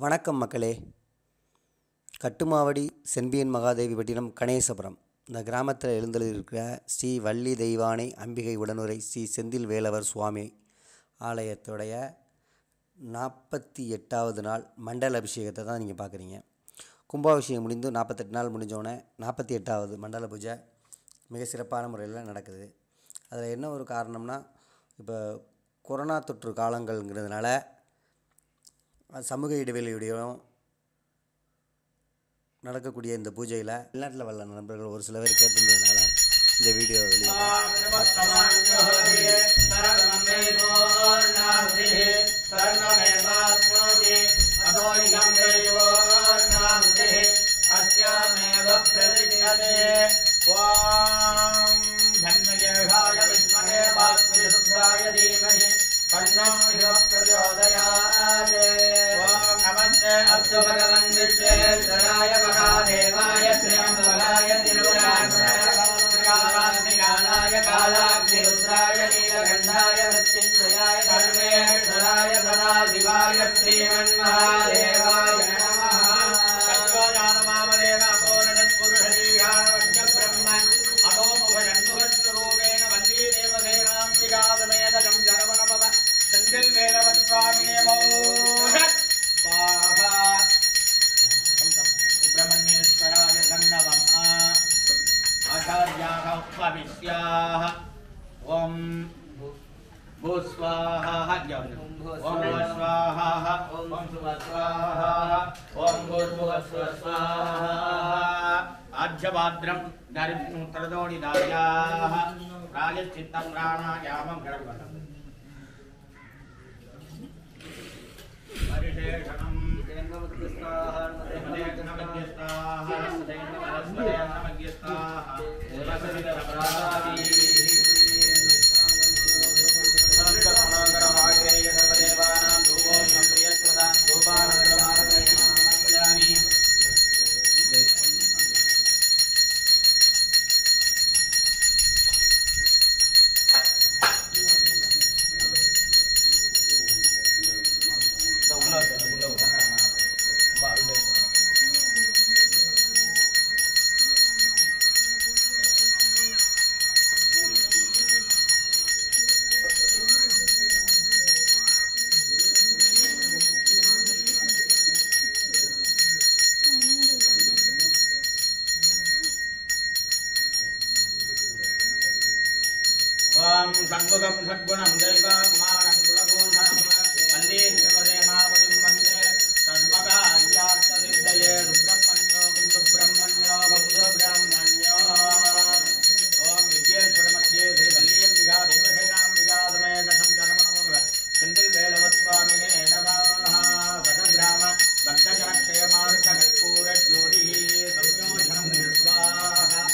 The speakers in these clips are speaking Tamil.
வணக்கம் மக்களே. கட்டுமாவடி செம்பியன் மகாதேவி பட்டினம் கணேசபுரம் இந்த கிராமத்தில் எழுந்தருளியிருக்கிற ஸ்ரீ வள்ளி தெய்வானை அம்பிகை உடனுரை ஸ்ரீ செந்தில் வேலவர் சுவாமி ஆலயத்துடைய 48வது நாள் மண்டல அபிஷேகத்தை தான் நீங்கள் பார்க்குறீங்க. கும்பாபிஷேகம் முடிந்து 48 நாள் முடிஞ்சோடனே 48வது மண்டல பூஜை மிக சிறப்பான முறையில் நடக்குது. அதில் என்ன ஒரு காரணம்னா, இப்போ கொரோனா தொற்று காலங்கள்ங்கிறதுனால சமூக இடைவெளியுடையும் நடக்கக்கூடிய இந்த பூஜையில் வெளிநாட்டில் வல்ல நண்பர்கள் ஒரு சில பேர் கேட்டிருந்ததுனால இந்த வீடியோ भगवन्विश्वेश्वराय महादेवाय त्र्यम्बकाय तिरुवराय कालाग्निरुद्राय नीलकण्ठाय मृत्युञ्जयाय सर्वेश्वराय सदाशिवाय श्रीमन्महादेवाय नमः. तत्त्वजानमामदेव अपोरणत्पुरुषदीघानवज्ञब्रह्म अतोमुखषण्मुखस्वरूपेण वल्लीदेवसेनाम्बिकासमेतकं शरवणभव सेन्थिल्वेलवस्वामिने सुब्रह्मण्येश्वराय धन्यवादः. आचार्याः उपविश्याः ओम भूस्वाहा ओम स्वाहा ओम स्वाहा ओम भूर्भुवस्वाहा आज्यभाद्रं नरित्रदोणिदायाः प्रायश्चित्तं प्राणायामं गणपतम् परिशेषणं षण्मुखं षड्गुणं दैवमानं कुलगुणं वल्लीश्वरेणावतिं वन्दे षण्मकार्यार्थसिद्धये सुब्रह्मण्यो सुब्रह्मण्यो सुब्रह्मण्यो ॐ विद्येश्वरमध्ये श्रीवल्लीयम्बिका देवसेनाम्बिका समेतकं शरवणभव सेन्थिल्वेलवस्वामिने नमः. सदग्राम भक्तजनक्षयमार्गकर्पूरज्योतिः संयोजनं स्वाहा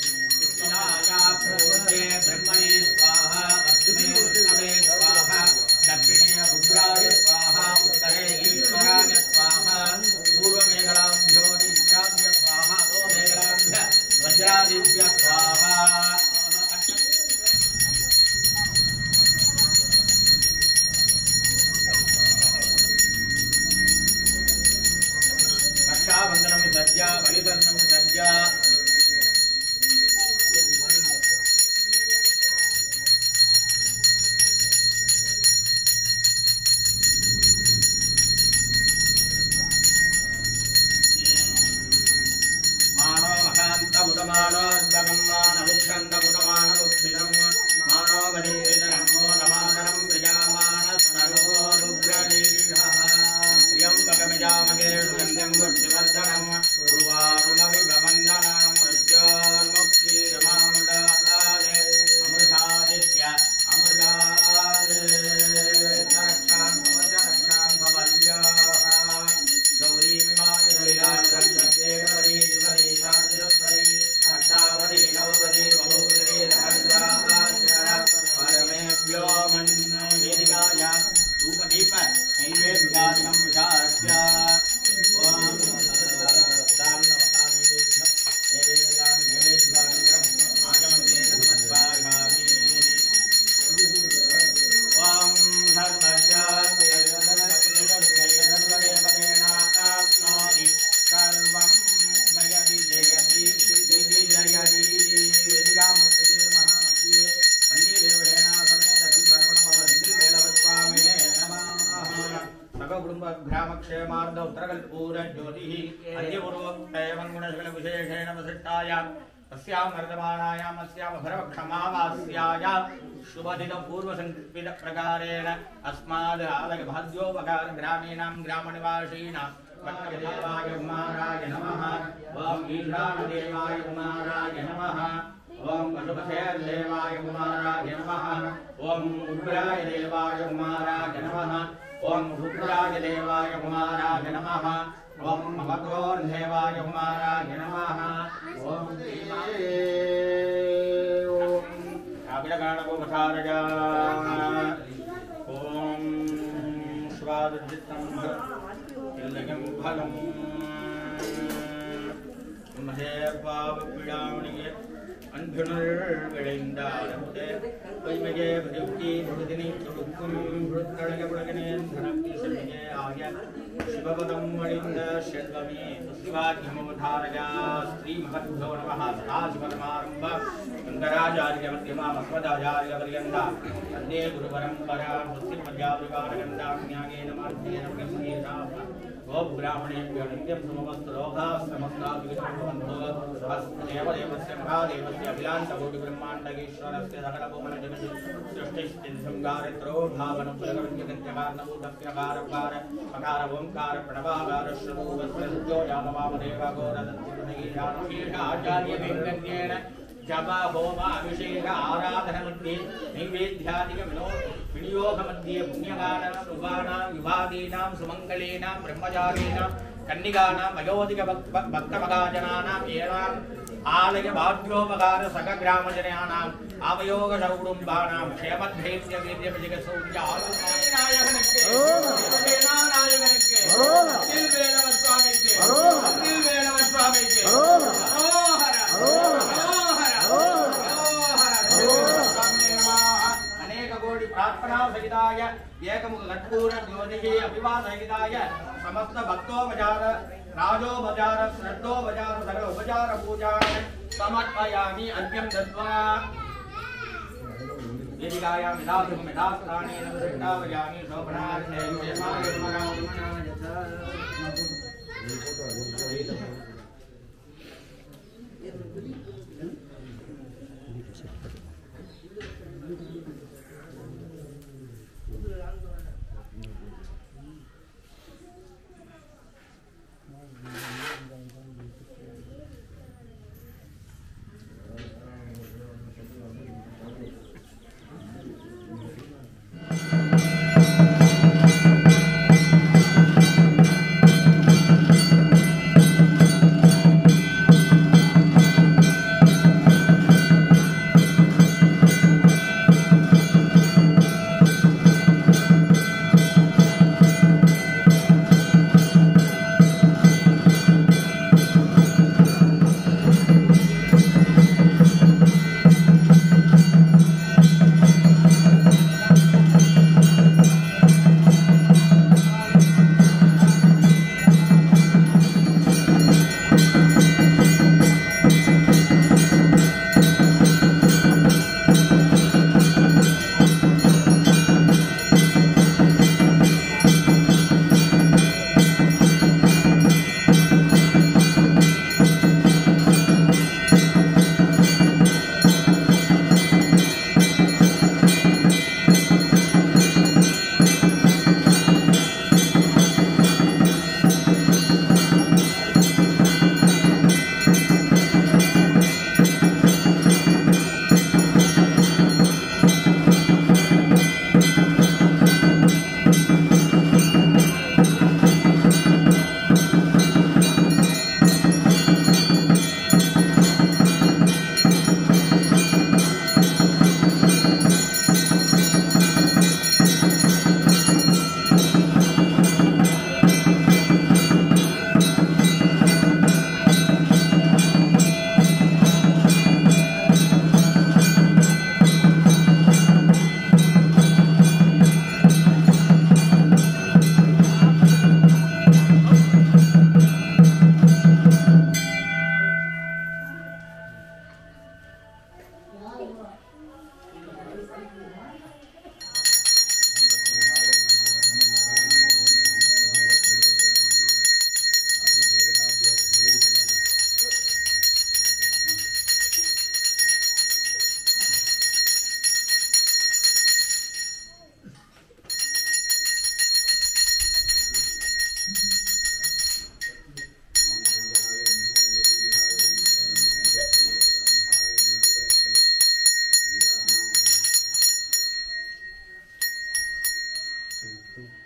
ब्रह्मणे स्वाहा पश्चिमे विष्णवे स्वाहा दक्षिणे रुद्राय स्वाहा उत्तरे ईश्वराय स्वाहा पूर्वमेघलां ज्योतिषाभ्य स्वाहा अधोमेघलाभ्य वज्रादिभ्य स्वाहा. रक्षाबन्धनं सज्जा बलितर्णं सज्जा उदमानोद्भगं मानवुक्षन्दमुदमानवुक्षिणं मानवगणितनमो नमानरं प्रजामानस्तनो रुद्रलीढः त्र्यम्बकमिजामहे सुगन्धिं पुष्टिवर्धनं उर्वारुणविभवन्दना सर्वकुटुम्बग्रामक्षेमार्थ उत्तरकल्पूरज्योतिः अन्यपूर्वोक्तैवङ्गुणशकलविशेषेण वसिष्ठायां तस्यां वर्तमानायाम् अस्याम् अभरवक्षमावास्यायां शुभदिनपूर्वसङ्कल्पितप्रकारेण अस्माद् आलयभाग्योपकारग्रामीणां ग्रामनिवासीनां देवाय कुमाराय नमः। ओम ईशानदेवाय कुमाराय नमः। ओम पशुपतेर्देवाय कुमाराय नमः। ओम उग्राय देवाय कुमाराय नमः। ओम रुद्राय देवाय कुमाराय नमः। ओम मकरोर्देवाय कुमाराय नमः। ओम अभिलगाणगोपसारजा ओम स्वादजितं इल्लगं फलं महेर्पावपीडामणिये अन्धनुर्विळैन्दारमुदे वैमये भृत्ति भृदिनि तुडुक्कुं भृत्कळगपुळगनेन्धनक्ति शल्ये आय शिवपदं वणिन्द षड्वमे शिवाज्ञमवधारया श्रीमहद्भ्यो नमः। सदाशिवसमारम्भ शङ्कराचार्यमध्यमामस्मदाचार्यपर्यन्ता वन्दे गुरुपरम्परा स्वस्तिमध्यावृगानगन्धां ज्ञानेन मार्गेण प्रसन्नेषाः गोब्राह्मणेभ्यो नित्यं सममस्तु लोकाः समस्ताः विघ्नभवन्तु। देवदेवस्य महादेवस्य अखिलाण्डकोटिब्रह्माण्डकेश्वरस्य सकलभुवनजगति सृष्टिस्थितिसंहारित्रो भावनपुलकविद्यगत्यकारणपुलकविद्यगत्यकारकार पकार ओंकार प्रणवाकार श्रुतोवस्त्रयोजातमावदेवगोरदत्तिर्णगीशानुशीर्षाचार्यवेङ्कन्येन जप होम अभिषेक आराधन मध्ये नैवेद्यादिक विनियोग मध्ये पुण्यगानां शुभानां विभागीनां सुमंगलेनां ब्रह्मचारीणां कन्निकानां वयोधिक भक्तमगाजनानां येनाम् आलय भाग्योपकार सकग्रामजनानाम् आवयोग सकुटुम्बानां क्षेमधैर्य वीर्य विजय सौर्य आरुणायकनक्के वेलानायकनक्के तिलवेलवस्वामिके तिलवेलवस्वामिके अनेक कोटि प्रार्थना सहिताय एकमुख कर्पूर ज्योतिः अभिवाद सहिताय समस्त भक्तोपचार राजोपचार श्रद्धोपचार सकल उपचार पूजा समर्पयामि। अर्घ्यं दत्त्वा वेदिकायां यथास्थानेन प्रतिष्ठापयामि। शोभनार्थे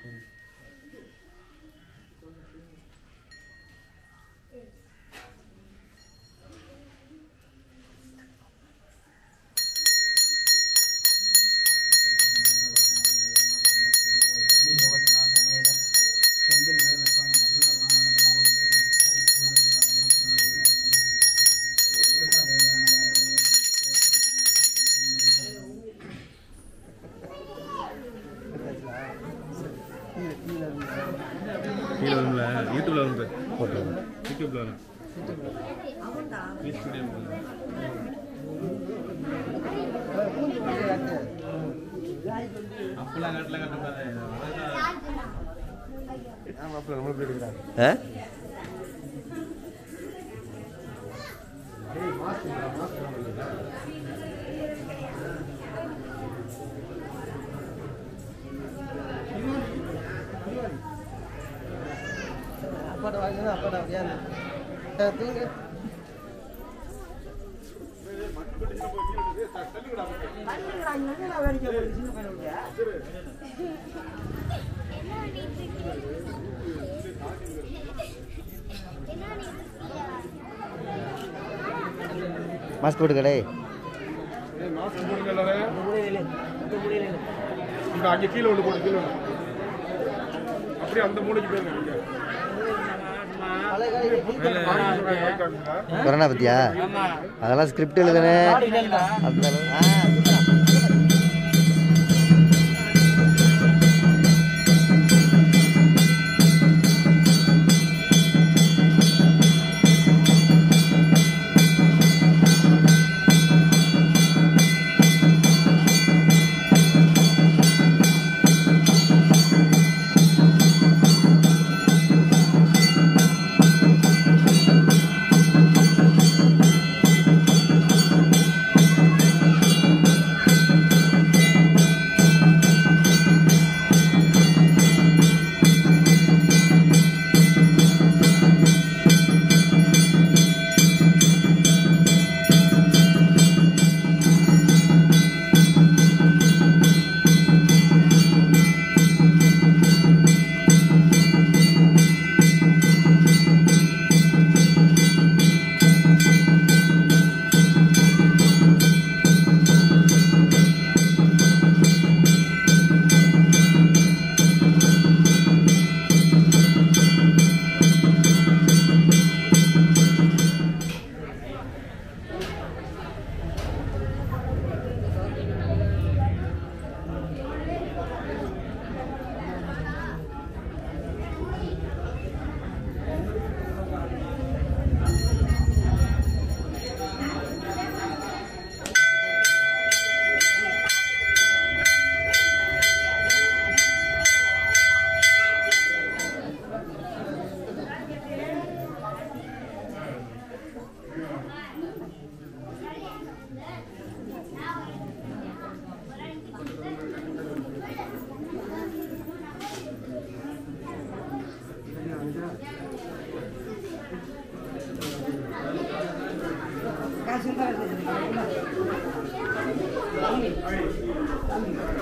யூடியூப்ல வந்து போட்டோ யூடியூப்ல அப்பெல்லாம் கட்டல கட்டப்பாரு ஆமா அப்பல நம்ம போய் எடுக்கறாங்க apa dia tunggu மாஸ்க் போட்டுக்கடே மாஸ்க் போட்டுக்கல இந்த அங்க கீழ ஒன்னு போட்டு கீழ அப்படியே அந்த மூளைக்கு போயிருங்க கொரோனா பத்தியா அதெல்லாம் ஸ்கிரிப்ட் எழுதுனே kasih